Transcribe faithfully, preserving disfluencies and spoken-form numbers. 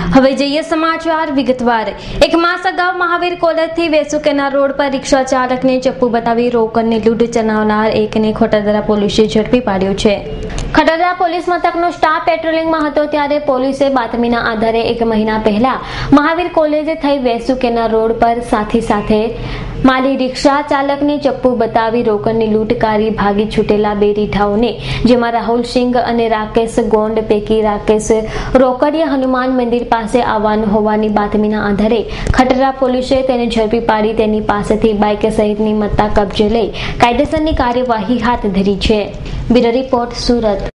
હવે જોઈએ સમાચાર વિગતવાર। એક માસ અગાઉ મહાવીર કોલેજથી વેસુકેના રોડ પર રિક્ષા ચાલકને ચપ્પુ બતાવી રોકડની લૂંટ ચલાવનાર એકને ખોટાદરા પોલીસે ઝડપી પાડ્યો છે। ખટાદરા પોલીસ મથકનો સ્ટાફ પેટ્રોલિંગમાં હતો ત્યારે પોલીસે બાતમીના આધારે એક મહિના પહેલા મહાવીર કોલેજ થઈ વેસુકેના રોડ પર સાથી સાથે માલી રિક્ષા ચાલકને ચપ્પુ બતાવી રોકડની લૂંટ કરી ભાગી છૂટેલા બે રીઢાઓને, જેમાં રાહુલ સિંઘ અને રાકેશ ગોંડ પૈકી રાકેશ રોકડિયા હનુમાન મંદિર પાસે આવવાનું હોવાની બાતમીના આધારે ખટાદરા પોલીસે તેને ઝડપી પાડી તેની પાસેથી બાઇક સહિતની મત્તા કબજે લઈ કાયદેસરની કાર્યવાહી હાથ ધરી છે। Bureau report, Surat.